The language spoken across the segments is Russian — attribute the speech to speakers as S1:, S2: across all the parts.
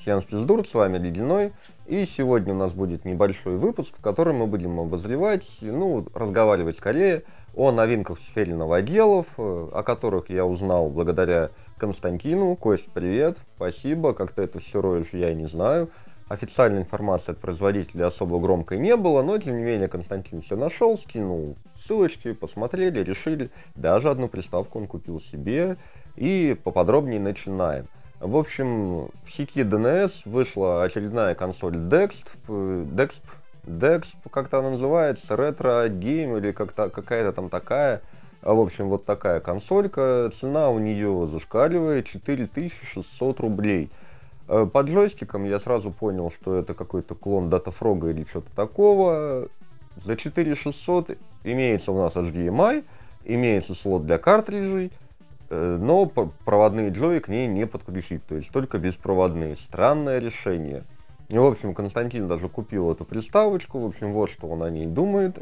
S1: Всем спиздур, с вами Ледяной, и сегодня у нас будет небольшой выпуск, в котором мы будем обозревать, разговаривать скорее о новинках в сфере новоделов, о которых я узнал благодаря Константину. Кость, привет, спасибо, как ты это все роешь, я не знаю. Официальной информации от производителя особо громкой не было, но тем не менее Константин все нашел, скинул ссылочки, посмотрели, решили, даже одну приставку он купил себе, и поподробнее начинаем. В общем, в сети DNS вышла очередная консоль DEXP, как-то она называется, Retro Game или какая-то там такая. В общем, вот такая консолька, цена у нее зашкаливает 4600 рублей. По джойстикам я сразу понял, что это какой-то клон Датафрога или что-то такого. За 4600 имеется у нас HDMI, имеется слот для картриджей, но проводные джои к ней не подключить, то есть только беспроводные. Странное решение. И, в общем, Константин даже купил эту приставочку, в общем, вот что он о ней думает.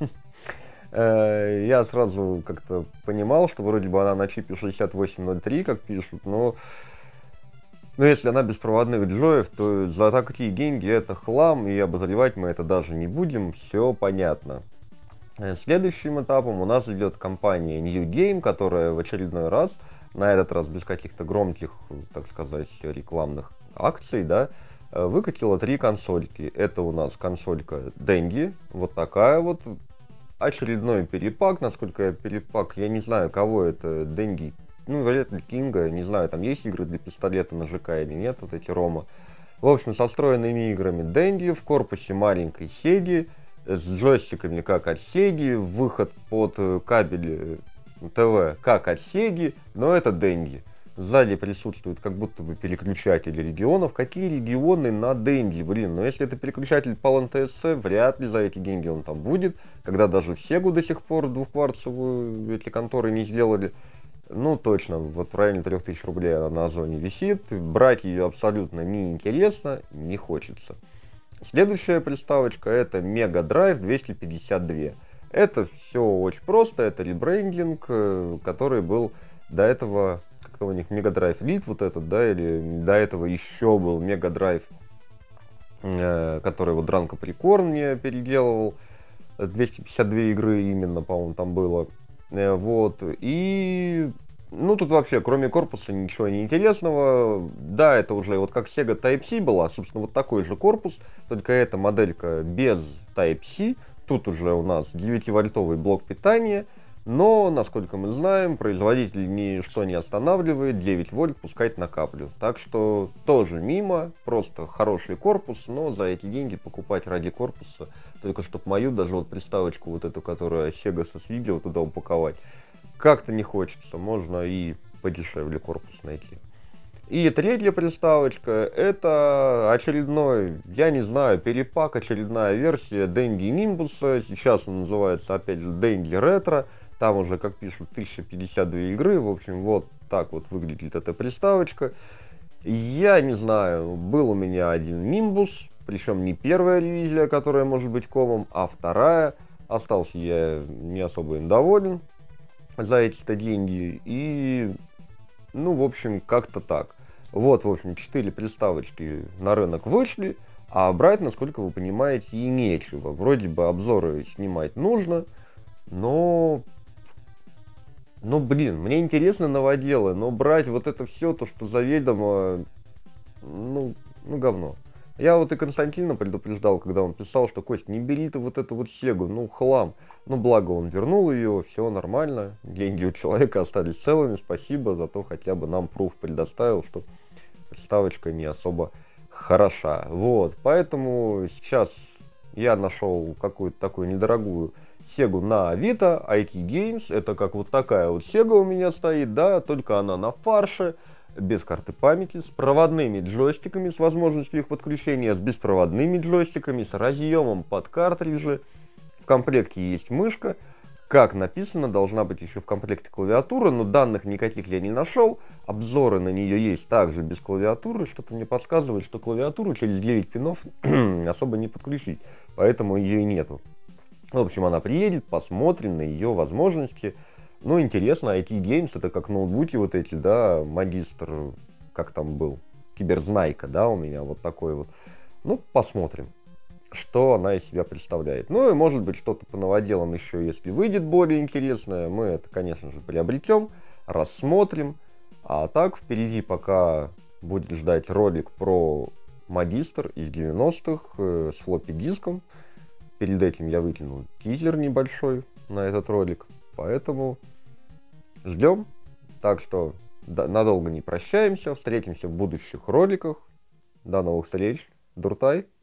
S1: Я сразу как-то понимал, что вроде бы она на чипе 6803, как пишут, но если она беспроводных джоев, то за такие деньги это хлам, и обозревать мы это даже не будем, все понятно. Следующим этапом у нас идет компания New Game, которая в очередной раз, на этот раз без каких-то громких, так сказать, рекламных акций, да, выкатила 3 консольки. Это у нас консолька Dendy, вот такая вот. Очередной перепак, насколько перепак, я не знаю, кого это, Dendy, вряд ли Кинга, не знаю, там есть игры для пистолета на ЖК или нет, вот эти рома. В общем, со встроенными играми Dendy, в корпусе маленькой Сеги, с джойстиками как от Сеги, выход под кабель ТВ как от Сеги, но это Dendy. Сзади присутствует как будто бы переключатель регионов. Какие регионы на Dendy? Блин, но если это переключатель по НТС, вряд ли за эти деньги он там будет. Когда даже в Сегу до сих пор двухкварцевую эти конторы не сделали. Ну, точно, вот в районе 3000 рублей она на Озоне висит. Брать ее абсолютно неинтересно, не хочется. Следующая приставочка это Mega Drive 252. Это все очень просто, это ребрендинг, который был до этого, как-то у них Mega Drive Elite вот этот, да, или до этого еще был Mega Drive, который вот Дранко Прикорн мне переделывал. 252 игры именно, по-моему, там было. Вот, и тут вообще, кроме корпуса, ничего не интересного. Да, это уже вот как Sega Type-C была, собственно, вот такой же корпус, только эта моделька без Type-C. Тут уже у нас 9-вольтовый блок питания, но, насколько мы знаем, производитель ничто не останавливает 9 вольт пускать на каплю. Так что тоже мимо, просто хороший корпус, но за эти деньги покупать ради корпуса, только чтобы мою, даже вот приставочку вот эту, которая Sega с видео, туда упаковать, как-то не хочется, можно и подешевле корпус найти. И третья приставочка, это очередной, я не знаю, перепак, очередная версия Dendy Nimbus, сейчас он называется опять же Dendy Retro, там уже, как пишут, 1052 игры, в общем, вот так вот выглядит эта приставочка. Я не знаю, был у меня один Nimbus, причем не первая ревизия, которая может быть комом, а вторая. Остался я не особо им доволен за эти-то деньги. И, в общем, как-то так. Вот, в общем, 4 приставочки на рынок вышли, а брать, насколько вы понимаете, и нечего. Вроде бы обзоры снимать нужно, но блин, мне интересно новоделы, но брать вот это все, то, что заведомо, говно. Я вот и Константина предупреждал, когда он писал, что Кость, не бери ты вот эту вот Сегу, хлам. Благо он вернул ее, все нормально, деньги у человека остались целыми, спасибо, зато хотя бы нам пруф предоставил, что приставочка не особо хороша. Вот, поэтому сейчас я нашел какую-то такую недорогую Сегу на Авито, IT Games, это как вот такая вот Сега у меня стоит, да, только она на фарше, без карты памяти, с проводными джойстиками, с возможностью их подключения, с беспроводными джойстиками, с разъемом под картриджи. В комплекте есть мышка, как написано, должна быть еще в комплекте клавиатура, но данных никаких я не нашел, обзоры на нее есть также без клавиатуры, что-то мне подсказывает, что клавиатуру через 9 пинов особо не подключить, поэтому ее и нету. В общем, она приедет, посмотрим на ее возможности. Интересно, IT Games, это как ноутбуки вот эти, да, магистр, как там был, киберзнайка, да, у меня вот такой вот. Ну, посмотрим, что она из себя представляет. Ну и может быть что-то по новоделам еще, если выйдет более интересное, мы это, конечно же, приобретем, рассмотрим. А так впереди пока будет ждать ролик про Магистр из 90-х с флоппи диском. Перед этим я выкинул тизер небольшой на этот ролик, поэтому ждем. Так что надолго не прощаемся, встретимся в будущих роликах. До новых встреч, Дуртай!